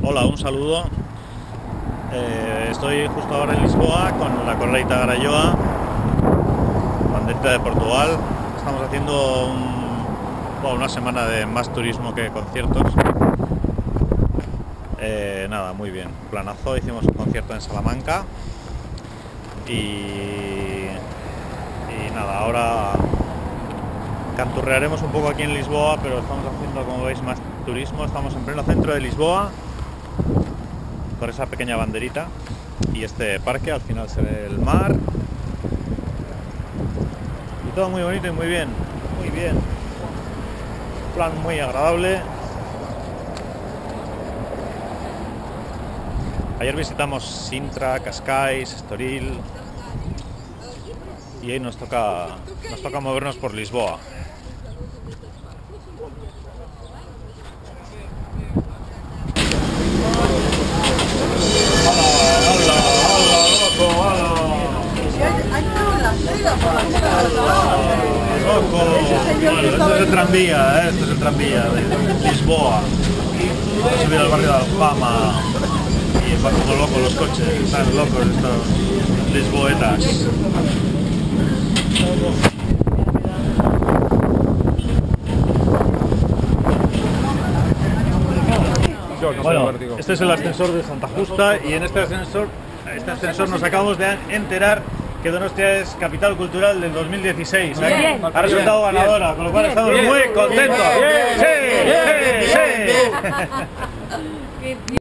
Hola, un saludo. Estoy justo ahora en Lisboa con la Colleita Garayoa, banderita de Portugal. Estamos haciendo una semana de más turismo que conciertos. Nada, muy bien, planazo. Hicimos un concierto en Salamanca y nada, ahora canturrearemos un poco aquí en Lisboa, pero estamos haciendo, como veis, más turismo. Estamos en pleno centro de Lisboa, por esa pequeña banderita, y este parque, al final se ve el mar y todo muy bonito y muy bien, muy bien. Un plan muy agradable. Ayer visitamos Sintra, Cascais, Estoril y hoy nos toca movernos por Lisboa. Esto es el tranvía, esto es el tranvía de Lisboa. Vamos a subir al barrio de Alfama y van como locos los coches, están locos estos lisboetas. Bueno, este es el ascensor de Santa Justa y en este ascensor nos acabamos de enterar que Donostia es capital cultural del 2016. Ha resultado ganadora, con lo cual estamos muy contentos. ¡Sí! ¡Sí! ¡Sí!